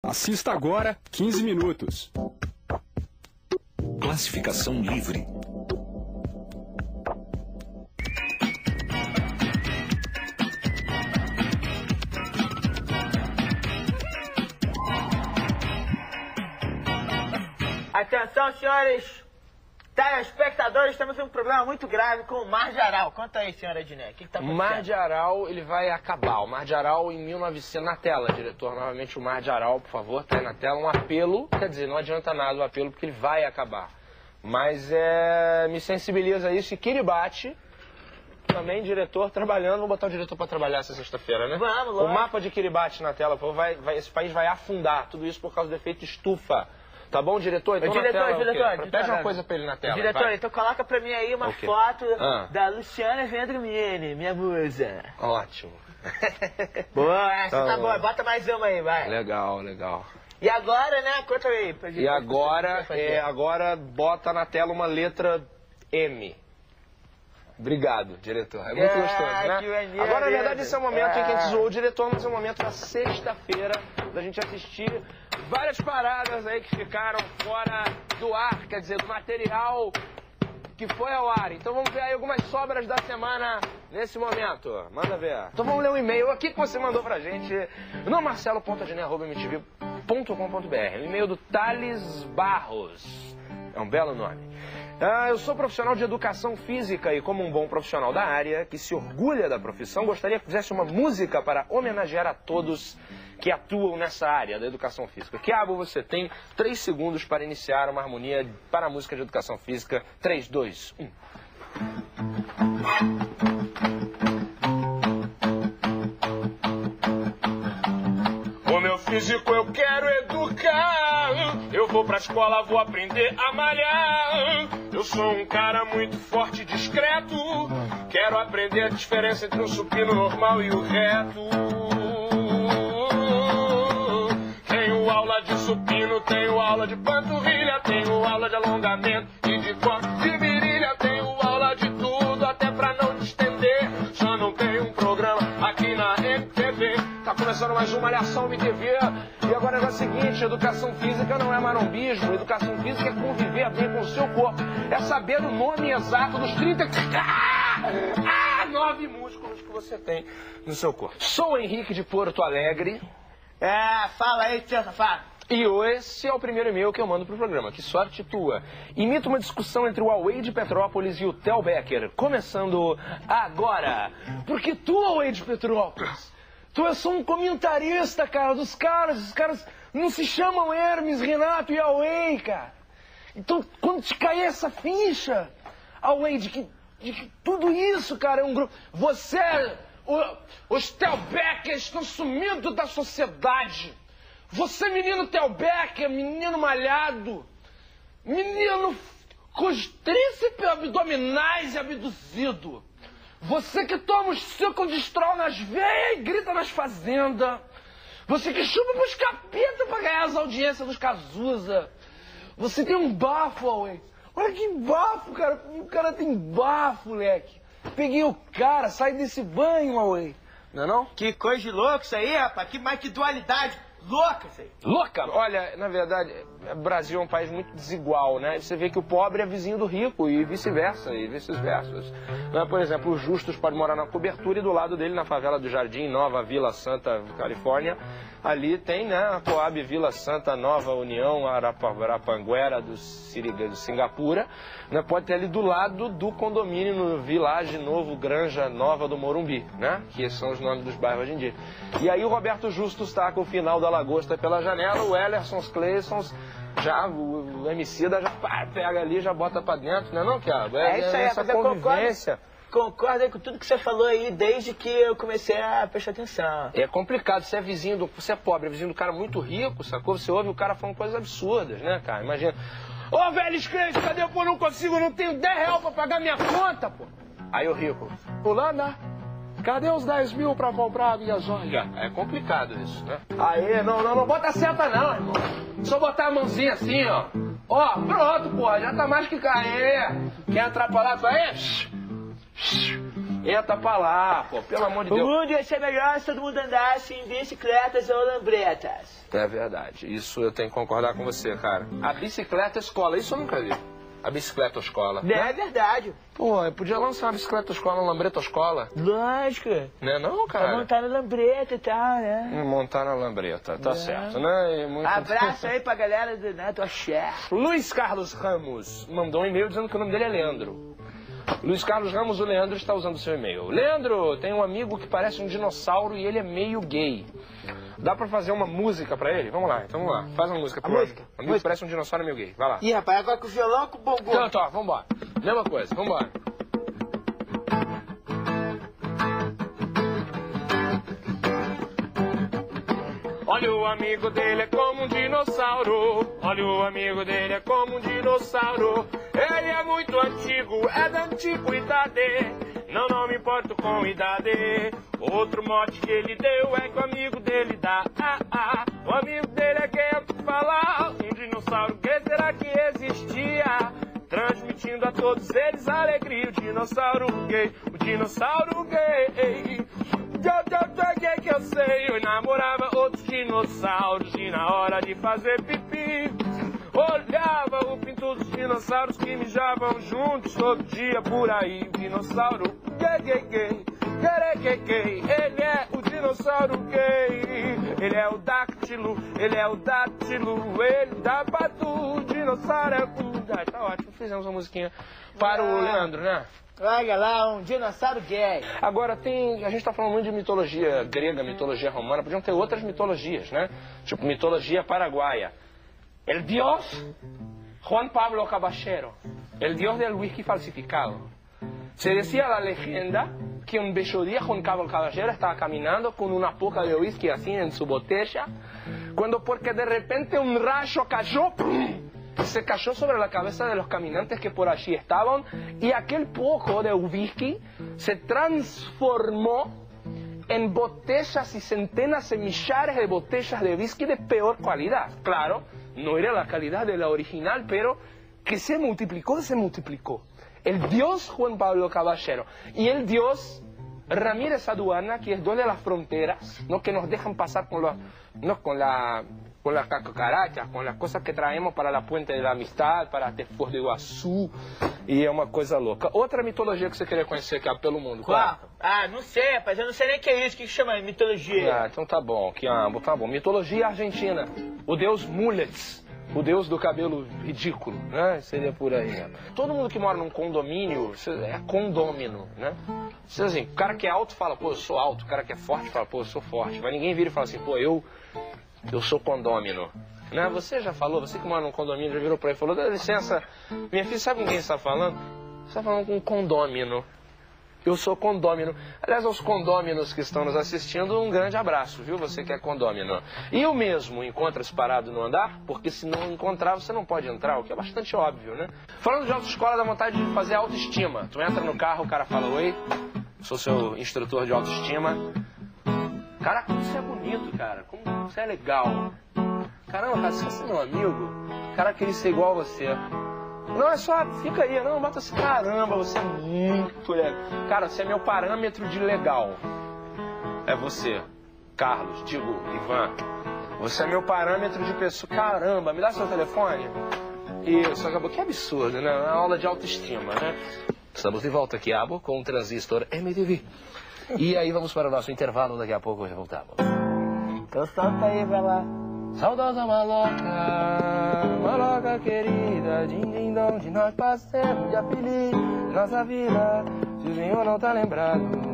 Assista agora 15 minutos. Classificação livre. Atenção, senhores telespectadores, temos um problema muito grave com o Mar de Aral. Conta aí, senhora Ednei, o que está acontecendo? O Mar de Aral, ele vai acabar. O Mar de Aral em 1900, na tela, diretor, novamente o Mar de Aral, por favor, tá aí na tela. Um apelo, quer dizer, não adianta nada o apelo, porque ele vai acabar. Mas me sensibiliza isso. E Kiribati, também diretor, trabalhando. Vou botar o diretor para trabalhar essa sexta-feira, né? Vamos, o mapa de Kiribati na tela, por favor, esse país vai afundar. Tudo isso por causa do efeito estufa. Tá bom, diretor? Então diretor, pede uma coisa pra ele na tela. Diretor, então coloca pra mim aí uma foto da Luciana Vendramini, minha musa. Ótimo. Boa, essa tá boa. Bota mais uma aí, vai. Legal, legal. E agora, né? Conta aí. E agora bota na tela uma letra M. Obrigado, diretor. É muito gostoso, né? Agora, na verdade, esse é o momento em que a gente zoou o diretor, mas é o momento da sexta-feira da gente assistir várias paradas aí que ficaram fora do ar, quer dizer, do material que foi ao ar. Então vamos ver aí algumas sobras da semana nesse momento. Manda ver. Então vamos ler um e-mail aqui que você mandou pra gente no marcelo.adnet@mtv.com.br. O e-mail do Thales Barros. É um belo nome. Eu sou profissional de educação física e, como um bom profissional da área, que se orgulha da profissão, gostaria que fizesse uma música para homenagear a todos que atuam nessa área da educação física. Quiabo, você tem 3 segundos para iniciar uma harmonia para a música de educação física. 3, 2, 1. O meu físico eu quero educar. Eu vou pra escola, vou aprender a malhar. Eu sou um cara muito forte e discreto. Quero aprender a diferença entre um supino normal e o reto. Tenho aula de supino, tenho aula de panturrilha, tenho aula de alongamento e de corte de virilha. Tenho aula de tudo, até pra não distender. Só não tenho um programa aqui na MTV. Tá começando mais uma Malhação MTV. E agora é o seguinte, educação física não é marombismo. Educação física é conviver bem com o seu corpo. É saber o nome exato dos 9 músculos que você tem no seu corpo. Sou o Henrique de Porto Alegre. Fala aí, tio safado. E esse é o primeiro e-mail que eu mando pro programa. Que sorte tua. Imita uma discussão entre o Huawei de Petrópolis e o Theo Becker. Começando agora. Porque tu, Huawei de Petrópolis, tu é só um comentarista, cara, dos caras. Os caras não se chamam Hermes, Renato e Huawei, cara. Então, quando te cair essa ficha, Huawei, de que tudo isso, cara, é um grupo... Você... Os Theo Beckers estão sumindo da sociedade. Você, menino Theo Becker, menino malhado, menino com os tríceps abdominais e abduzido. Você que toma os ciclos de estrol nas veias e grita nas fazendas. Você que chupa pros capetas pra ganhar as audiências dos Cazuza. Você tem um bafo, Huawei. Olha que bafo, cara. O cara tem bafo, moleque. Peguei o cara, sai desse banho, Huawei. Não é não? Que coisa de louco isso aí, rapaz. Que dualidade louca isso aí. Louca? Olha, na verdade, o Brasil é um país muito desigual, né? Você vê que o pobre é vizinho do rico e vice-versa, Por exemplo, o Justus pode morar na cobertura e do lado dele, na favela do Jardim Nova, Vila Santa, Califórnia, ali tem, né, a Coab Vila Santa Nova União, Arapanguera do Singapura, né? Pode ter ali do lado do condomínio no Village Novo Granja Nova do Morumbi, né? Que são os nomes dos bairros hoje em dia. E aí o Roberto Justus está com o final da Lagosta pela janela, o Ellerson Cleissons, já o Emicida já pega ali, já bota pra dentro, né não, Quiabo? Isso aí, essa convivência. Concordo com tudo que você falou aí desde que eu comecei a prestar atenção. É complicado, você é pobre, é vizinho do cara muito rico, sacou? Você ouve o cara falando coisas absurdas, né, cara? Imagina. Ô, velho escreve, cadê? Pô, não consigo, não tenho 10 reais pra pagar minha conta, pô. Aí o rico, fulana, cadê os 10 mil pra comprar a minha joia? É complicado isso, né? Aí, não bota a seta não, irmão. Só botar a mãozinha assim, ó. Ó, pronto, pô, já tá mais que cair. Quer atrapalhar tu aí? Entra pra lá, pô, pelo amor de O Deus. mundo ia ser melhor se todo mundo andasse em bicicletas ou lambretas. É verdade, isso eu tenho que concordar com você, cara. A bicicleta escola, isso eu nunca vi. A bicicleta escola. É verdade. Pô, eu podia lançar uma bicicleta escola, uma lambreta escola. Lógico. Né não, Pra cara? montar na lambreta e tal, né? Montar na lambreta, tá certo, né? E muito... Abraço aí pra galera do Neto Axé. Luiz Carlos Ramos mandou um e-mail dizendo que o nome dele é Leandro. Luiz Carlos Ramos, o Leandro está usando o seu e-mail. Leandro, tem um amigo que parece um dinossauro e ele é meio gay. Dá pra fazer uma música pra ele? Vamos lá, então vamos lá. Faz uma música pro música? amigo que parece um dinossauro meio gay. Vai lá. Ih, rapaz, agora com o violão com o bongô. Então, tá, vambora. Mesma coisa, vambora. Olha, o amigo dele é como um dinossauro. Olha, o amigo dele é como um dinossauro. Ele é muito antigo, é da antiguidade. Não me importo com idade. Outro mote que ele deu é que o amigo dele dá. O amigo dele é quem eu falar. Um dinossauro que será que existia? Transmitindo a todos eles a alegria. O dinossauro gay, o dinossauro gay. Que eu sei, eu namorava outros dinossauros e na hora de fazer pipi olhava o pinto dos dinossauros que mijavam juntos todo dia por aí. O dinossauro gay, ele é o dinossauro gay. Ele é o dáctilo, ele dá patu, o dinossauro é o... Tá ótimo, fizemos uma musiquinha para o Leandro, né? Olha lá, um dinossauro gay. Agora a gente tá falando muito de mitologia grega, mitologia romana, podiam ter outras mitologias, né? Tipo mitologia paraguaia. El Dios Juan Pablo Caballero, el Dios del whisky falsificado. Se decía la leyenda que un bello día Juan Pablo Caballero estaba caminando con una poca de whisky así en su botella, cuando porque de repente un rayo cayó, ¡pum!, se cayó sobre la cabeza de los caminantes que por allí estaban y aquel poco de whisky se transformó en botellas y centenas de millares de botellas de whisky de peor calidad. Claro, no era la calidad de la original, pero que se multiplicó. El dios Juan Pablo Caballero y el dios Ramírez Aduana, que es dueño de las fronteras, ¿no?, que nos dejan pasar con las cucarachas, con las cosas que traemos para la Puente de la Amistad, para Foz do Iguaçu, e é uma coisa louca. Outra mitologia que você queria conhecer, que é pelo mundo, qual? Ah, não sei, rapaz, eu não sei nem o que é isso, o que chama de mitologia? Ah, então tá bom, tá bom. Mitologia argentina, o deus Mullets, o deus do cabelo ridículo, né? Seria por aí, né? Todo mundo que mora num condomínio é condômino, né? Assim, o cara que é alto fala, pô, eu sou alto. O cara que é forte fala, pô, eu sou forte. Mas ninguém vira e fala assim, pô, eu sou condômino. Né? Você já falou, você que mora num condomínio, já virou pra aí e falou, dá licença, minha filha, sabe com quem você está falando? Você está falando com um condômino. Eu sou condômino. Aliás, aos condôminos que estão nos assistindo, um grande abraço, viu? Você que é condômino. E eu mesmo encontra-se parado no andar, porque se não encontrar, você não pode entrar, o que é bastante óbvio, né? Falando de autoescola, dá vontade de fazer autoestima. Tu entra no carro, o cara fala, oi, sou seu instrutor de autoestima. Cara, como você é bonito, cara. Como você é legal. Caramba, cara, você é meu amigo. O cara queria ser igual a você. Não, é só, fica aí, não, bota assim, caramba, você é muito legal. Cara, você é meu parâmetro de legal. É você, Carlos, digo, Ivan. Você é meu parâmetro de pessoa. Caramba, me dá seu telefone. Isso, acabou. Que absurdo, né? Uma aula de autoestima, né? Estamos de volta aqui, Abo, com o transistor MTV. E aí vamos para o nosso intervalo, daqui a pouco voltamos. Então solta aí, vai lá. Saudosa maloca querida, din-din-dom, de nós passemos dia feliz, nossa vida, se o senhor não tá lembrado.